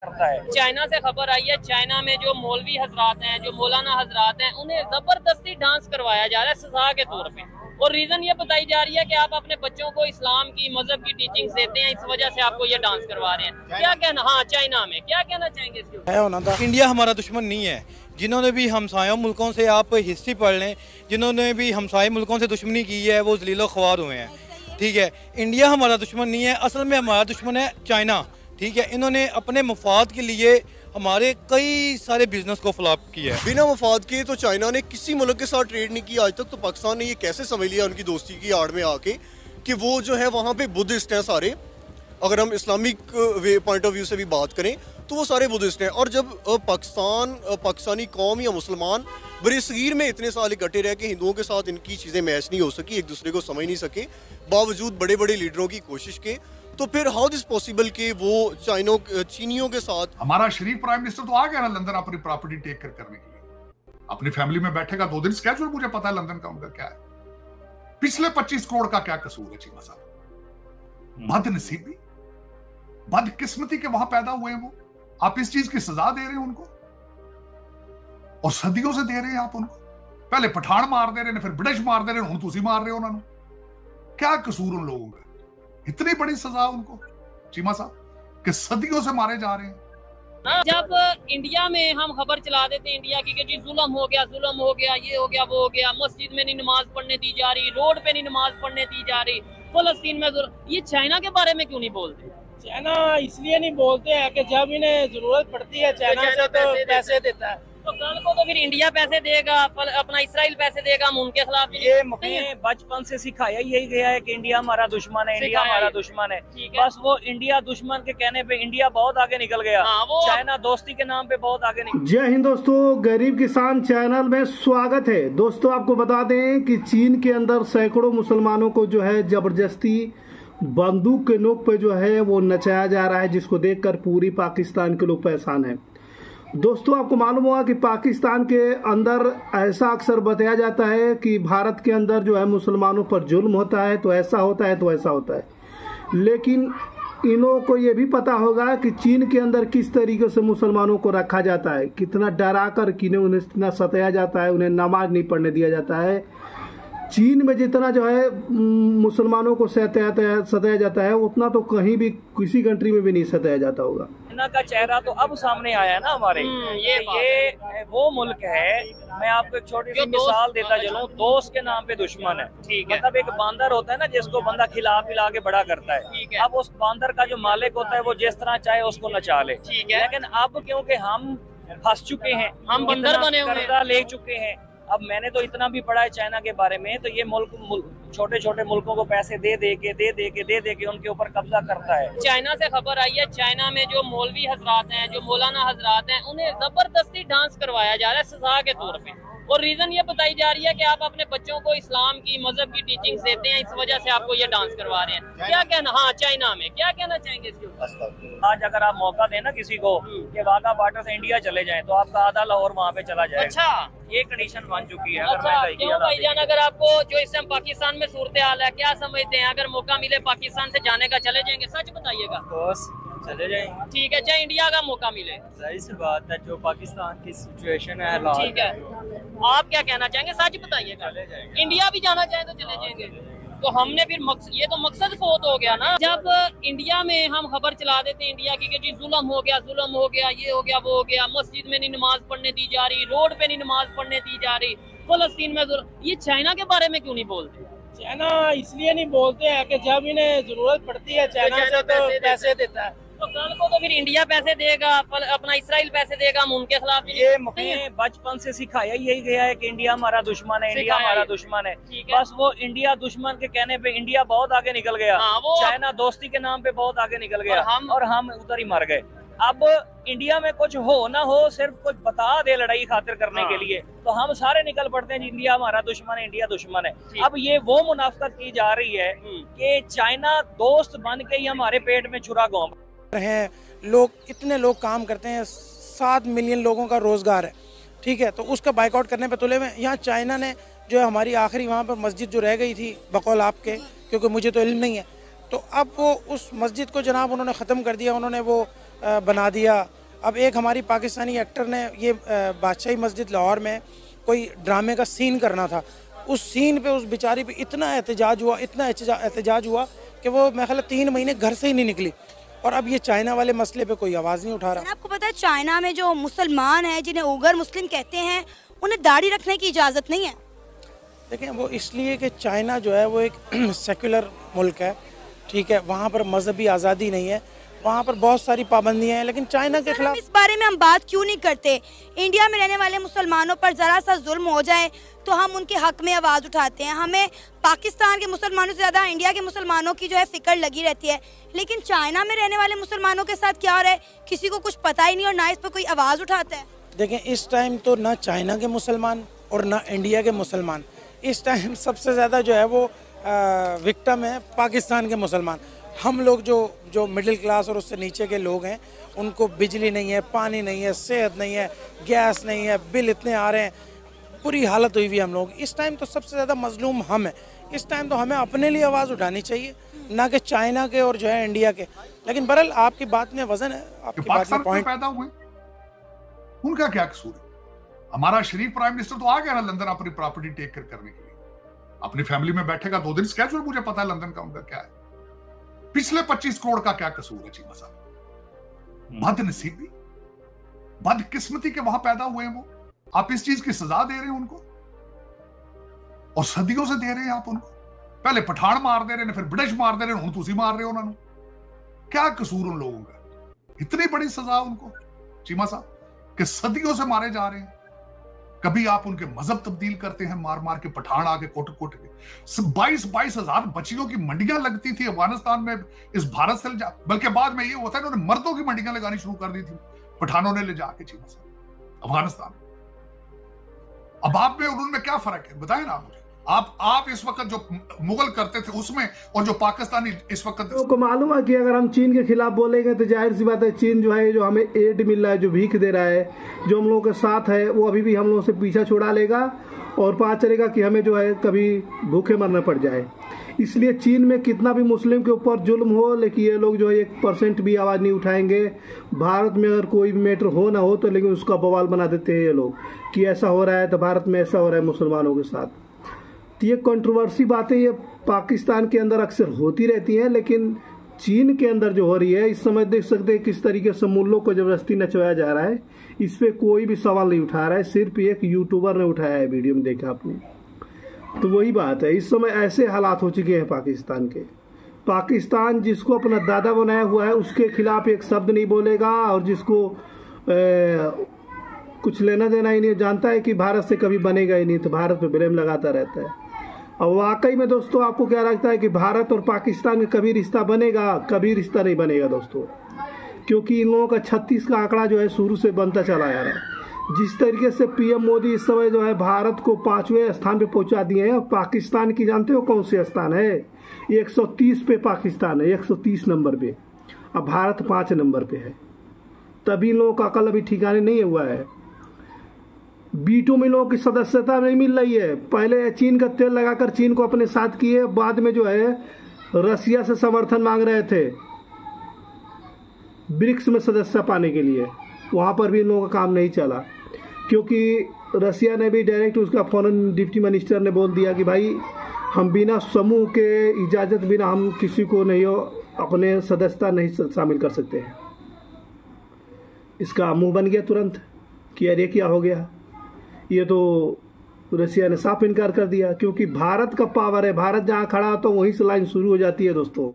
करता है। चाइना से खबर आई है, चाइना में जो मौलवी हजरात हैं, जो मौलाना हजरात हैं, उन्हें जबरदस्ती डांस करवाया जा रहा है सजा के तौर पे। और रीजन ये बताई जा रही है कि आप अपने बच्चों को इस्लाम की, मजहब की टीचिंग देते हैं, इस वजह से आपको ये डांस करवा रहे हैं। क्या कहना, हाँ चाइना में क्या कहना चाहेंगे इसके ऊपर? है होना था। इंडिया हमारा दुश्मन नहीं है। जिन्होंने भी हमसायों मुल्कों से, आप हिस्ट्री पढ़ लें, जिन्होंने भी हमसाये मुल्कों से दुश्मनी की है वो जलीलो ख्वार हुए हैं। ठीक है, इंडिया हमारा दुश्मन नहीं है, असल में हमारा दुश्मन है चाइना। ठीक है, इन्होंने अपने मफाद के लिए हमारे कई सारे बिजनेस को फ्लॉप किया है। बिना मफाद के तो चाइना ने किसी मुल्क के साथ ट्रेड नहीं किया आज तक। तो पाकिस्तान ने ये कैसे समझ लिया उनकी दोस्ती की आड़ में आके कि वो जो है वहाँ पे बुद्धिस्ट हैं सारे। अगर हम इस्लामिक पॉइंट ऑफ व्यू से भी बात करें तो वो सारे बुद्धिस्ट हैं। और जब पाकिस्तानी कौम या मुसलमान बरसगीर में इतने साल इकट्ठे रह के हिंदुओं के साथ इनकी चीज़ें मैच नहीं हो सकी, एक दूसरे को समझ नहीं सके, बावजूद बड़े बड़े लीडरों की कोशिश के, तो फिर हाउ दिस पॉसिबल कि वो चीनियों के साथ। हमारा शरीफ प्राइम मिनिस्टर तो आ गया ना लंदन अपनी प्रॉपर्टी टेक करने के लिए, अपनी फैमिली में बैठेगा 2 दिन स्केड्यूल। मुझे पता है लंदन का उनका क्या है। पिछले 25 करोड़ का क्या कसूर है चीमा साहब? बदनसीबी, बदकिस्मती के वहां पैदा हुए हैं वो। आप इस चीज की सजा दे रहे हैं उनको, और सदियों से दे रहे हैं आप उनको। पहले पठान मार दे रहे हैं, फिर ब्रिटिश मार दे रहे हैं, तुसी मार रहे हो उन्होंने। क्या कसूर उन लोगों का? इतनी बड़ी सजा उनको चीमा साहब कि सदियों से मारे जा रहे हैं। जब इंडिया में हम खबर चला देते हैं इंडिया की कि जी जुल्म हो गया, ये हो गया, वो हो गया, मस्जिद में नहीं नमाज पढ़ने दी जा रही, रोड पे नहीं नमाज पढ़ने दी जा रही, फलस्तीन में ये चाइना के बारे में क्यों नहीं बोलते? चाइना इसलिए नहीं बोलते हैं कि जब इन्हें जरूरत पड़ती है चाइना से तो पैसे देता है। तो कल को तो फिर इंडिया पैसे देगा, अपना इसराइल पैसे देगा, हम उनके खिलाफ ये बचपन से सिखाया यही गया है कि इंडिया हमारा दुश्मन है, इंडिया हमारा दुश्मन है। बस वो इंडिया दुश्मन के कहने पे इंडिया बहुत आगे निकल गया। चाइना दोस्ती के नाम पे बहुत आगे निकल। जय हिंद दोस्तों, गरीब किसान चैनल में स्वागत है। दोस्तों आपको बता दें कि चीन के अंदर सैकड़ों मुसलमानों को जो है जबरदस्ती बंदूक के नोक पे जो है वो नचाया जा रहा है, जिसको देखकर पूरी पाकिस्तान के लोग परेशान हैं। दोस्तों आपको मालूम होगा कि पाकिस्तान के अंदर ऐसा अक्सर बताया जाता है कि भारत के अंदर जो है मुसलमानों पर जुल्म होता है, तो ऐसा होता है, तो ऐसा होता है। लेकिन इन्हों को ये भी पता होगा कि चीन के अंदर किस तरीके से मुसलमानों को रखा जाता है, कितना डरा कर उन्हें इतना सताया जाता है, उन्हें नमाज नहीं पढ़ने दिया जाता है। चीन में जितना जो है मुसलमानों को सताया जाता है, उतना तो कहीं भी किसी कंट्री में भी नहीं सताया जाता होगा। चाइना का चेहरा तो अब सामने आया ना हमारे। ये वो मुल्क है, मैं आपको एक छोटी सी मिसाल देता चलूं। दोस्त के नाम पे दुश्मन है। मतलब एक बांदर होता है ना, जिसको बंदा खिला पिला के बड़ा करता है। अब उस बांदर का जो मालिक होता है वो जिस तरह चाहे उसको नचा ले। लेकिन अब क्योंकि हम फंस चुके हैं, हम बंदर बने हुए, कर्जा ले चुके हैं। अब मैंने तो इतना भी पढ़ा है चाइना के बारे में, तो ये मुल्क छोटे छोटे मुल्कों को पैसे दे दे के उनके ऊपर कब्जा करता है। चाइना से खबर आई है, चाइना में जो मौलवी हजरात हैं, जो मौलाना हजरात हैं, उन्हें जबरदस्ती डांस करवाया जा रहा है सजा के तौर पे। और रीजन ये बताई जा रही है कि आप अपने बच्चों को इस्लाम की, मजहब की टीचिंग देते हैं, इस वजह से आपको ये डांस करवा रहे हैं। क्या कहना, हाँ चाइना में क्या कहना चाहेंगे इसके ऊपर? आज अगर आप मौका देना किसी को कि वाघा बॉर्डर से इंडिया चले जाएं, तो आपका आधा लाहौर वहाँ पे चला जाए। अच्छा, ये कंडीशन बन चुकी है। क्यों भाईजान, अगर आपको जो इस टाइम पाकिस्तान में सूरत हाल है, क्या समझते हैं? अगर मौका मिले पाकिस्तान से जाने का, चले जाएंगे? सच बताइएगा। चले जाएंगे। ठीक है, चाहे इंडिया का मौका मिले। जाहिर सी बात है, जो पाकिस्तान की सिचुएशन है, ठीक है, आप क्या कहना चाहेंगे? सच बताइएगा। इंडिया भी जाना चाहे तो चले जाएंगे। तो हमने फिर ये तो मकसद फोत हो गया ना। जब इंडिया में हम खबर चला देते हैं इंडिया की कि जी जुल्म हो गया, ये हो गया, वो हो गया, मस्जिद में नहीं नमाज पढ़ने दी जा रही, रोड पे नहीं नमाज पढ़ने दी जा रही, फलस्तीन में ये चाइना के बारे में क्यों नहीं बोलते? चाइना इसलिए नहीं बोलते हैं कि जब इन्हें जरूरत पड़ती है चाइना से तो पैसे देता है। तो कल को तो फिर इंडिया पैसे देगा, अपना इसराइल पैसे देगा, हम उनके खिलाफ। ये बचपन से सिखाया यही गया है कि इंडिया हमारा दुश्मन है, इंडिया हमारा दुश्मन है। बस वो इंडिया दुश्मन के कहने पे इंडिया बहुत आगे निकल गया। चाइना दोस्ती के नाम पे बहुत आगे निकल गया, और हम उधर ही मर गए। अब इंडिया में कुछ हो ना हो, सिर्फ कुछ बता दे लड़ाई खातिर करने के लिए, तो हम सारे निकल पड़ते हैं इंडिया हमारा दुश्मन है, इंडिया दुश्मन है। अब ये वो मुनाफिकत की जा रही है कि चाइना दोस्त बन के ही हमारे पेट में छुरा घोंप हैं लोग। इतने लोग काम करते हैं, 7 मिलियन लोगों का रोजगार है। ठीक है, तो उसका बाइकआउट करने पे तुले हुए। यहाँ चाइना ने जो है हमारी आखिरी वहाँ पर मस्जिद जो रह गई थी बकौल आपके, क्योंकि मुझे तो इल्म नहीं है, तो अब वो उस मस्जिद को जनाब उन्होंने ख़त्म कर दिया, उन्होंने वो बना दिया अब एक हमारी पाकिस्तानी एक्टर ने ये बादशाही मस्जिद लाहौर में कोई ड्रामे का सीन करना था, उस सीन पे उस बेचारी पे इतना एहतजाज हुआ, इतना एहतजाज हुआ कि वो मेरे ख्याल 3 महीने घर से ही नहीं निकली। और अब ये चाइना वाले मसले पे कोई आवाज़ नहीं उठा रहा। आपको पता है चाइना में जो मुसलमान हैं, जिन्हें उगर मुस्लिम कहते हैं, उन्हें दाढ़ी रखने की इजाज़त नहीं है। देखें, वो इसलिए कि चाइना जो है वो एक सेकुलर मुल्क है, ठीक है, वहाँ पर मजहबी आज़ादी नहीं है, वहाँ पर बहुत सारी पाबंदियाँ हैं, लेकिन चाइना के खिलाफ इस बारे में हम बात क्यों नहीं करते? इंडिया में रहने वाले मुसलमानों पर ज़रा सा जुल्म हो जाए तो हम उनके हक में आवाज़ उठाते हैं। हमें पाकिस्तान के मुसलमानों से ज़्यादा इंडिया के मुसलमानों की जो है फिक्र लगी रहती है, लेकिन चाइना में रहने वाले मुसलमानों के साथ क्या हो रहा है किसी को कुछ पता ही नहीं और ना इस पर कोई आवाज़ उठाता है। देखें, इस टाइम तो ना चाइना के मुसलमान और ना इंडिया के मुसलमान, इस टाइम सबसे ज़्यादा जो है वो विक्टिम है पाकिस्तान के मुसलमान। हम लोग जो मिडिल क्लास और उससे नीचे के लोग हैं, उनको बिजली नहीं है, पानी नहीं है, सेहत नहीं है, गैस नहीं है, बिल इतने आ रहे हैं, बुरी हालत हुई हुई हम लोग। इस टाइम तो सबसे ज़्यादा मजलूम हम हैं। इस टाइम तो हमें अपने लिए आवाज़ उठानी चाहिए, ना कि चाइना के और जो है इंडिया के। लेकिन बहरहाल आपकी बात में वजन है, आपकी बात में पॉइंट। पैदा हुए उनका क्या कसूर है? हमारा शरीफ प्राइम मिनिस्टर तो आ गया ना लंदन अपनी प्रॉपर्टी टेक कर करने के लिए, अपनी फैमिली में बैठेगा 2 दिन स्केड्यूल, मुझे पता है लंदन का उनका क्या है। पिछले 25 करोड़ का क्या कसूर है चीमा साहब? बदनसीबी, बदकिस्मती के वहां पैदा हुए हैं वो। आप इस चीज की सजा दे रहे हैं उनको, और सदियों से दे रहे हैं आप उनको। पहले पठान मार दे रहे हैं, फिर ब्रिटिश मार दे रहे हैं, हुण तुसी मार रहे हो उन्होंने। क्या कसूर उन लोगों का? इतनी बड़ी सजा उनको चीमा साहब कि सदियों से मारे जा रहे हैं। कभी आप उनके मजहब तब्दील करते हैं मार मार के, पठान आके कोट कोट के। 22 हजार बच्चियों की मंडियां लगती थी अफगानिस्तान में इस भारत से बल्कि बाद में ये होता है इन्होंने मर्दों की मंडियां लगानी शुरू कर दी थी पठानों ने ले जाके चीमा साहब अफगानिस्तान में। अब आप में और उनमें क्या फर्क है बताएं ना मुझे। आप इस वक्त जो मुगल करते थे उसमें और जो पाकिस्तानी इस वक्त को मालूम है कि अगर हम चीन के खिलाफ बोलेंगे तो जाहिर सी बात है चीन जो है, जो हमें एड मिल रहा है, जो भीख दे रहा है, जो हम लोगों के साथ है, वो अभी भी हम लोगों से पीछा छुड़ा लेगा और पता चलेगा कि हमें जो है कभी भूखे मरना पड़ जाए। इसलिए चीन में कितना भी मुस्लिम के ऊपर जुल्म हो, लेकिन ये लोग जो है 1% भी आवाज़ नहीं उठाएंगे। भारत में अगर कोई भी मैटर हो ना हो तो लेकिन उसका बवाल बना देते हैं ये लोग कि ऐसा हो रहा है तो भारत में ऐसा हो रहा है मुसलमानों के साथ। तो ये कंट्रोवर्सी बातें ये पाकिस्तान के अंदर अक्सर होती रहती हैं, लेकिन चीन के अंदर जो हो रही है इस समय देख सकते हैं किस तरीके से मुल्लों को जबरदस्ती नचवाया जा रहा है। इस पर कोई भी सवाल नहीं उठा रहा है, सिर्फ एक यूट्यूबर ने उठाया है, वीडियो में देखा आपने। तो वही बात है, इस समय ऐसे हालात हो चुके हैं पाकिस्तान के। पाकिस्तान जिसको अपना दादा बनाया हुआ है उसके खिलाफ एक शब्द नहीं बोलेगा, और जिसको कुछ लेना देना ही नहीं, जानता है कि भारत से कभी बनेगा ही नहीं, तो भारत पे ब्लेम लगाता रहता है। और वाकई में दोस्तों आपको क्या लगता है कि भारत और पाकिस्तान का कभी रिश्ता बनेगा? कभी रिश्ता नहीं बनेगा दोस्तों, क्योंकि इन लोगों का 36 का आंकड़ा जो है शुरू से बनता चला आ रहा है। जिस तरीके से पीएम मोदी इस समय जो है भारत को 5वें स्थान पे पहुंचा दिए हैं, और पाकिस्तान की जानते हो कौन से स्थान है? 130 पे पाकिस्तान है, 130 नंबर पे, अब भारत 5 नंबर पे है। तभी लोगों का अकल अभी ठिकाने नहीं हुआ है। बीटो में लोगों की सदस्यता नहीं मिल रही है। पहले चीन का तेल लगाकर चीन को अपने साथ किए, बाद में जो है रसिया से समर्थन मांग रहे थे ब्रिक्स में सदस्यता पाने के लिए, वहाँ पर भी इन लोगों का काम नहीं चला, क्योंकि रसिया ने भी डायरेक्ट उसका फॉरेन डिप्टी मिनिस्टर ने बोल दिया कि भाई हम बिना समूह के इजाज़त बिना हम किसी को नहीं हो अपने सदस्यता नहीं शामिल कर सकते हैं। इसका मुंह बन गया तुरंत कि अरे क्या हो गया। ये तो रसिया ने साफ इनकार कर दिया, क्योंकि भारत का पावर है, भारत जहाँ खड़ा होता है वहीं से लाइन शुरू हो जाती है दोस्तों।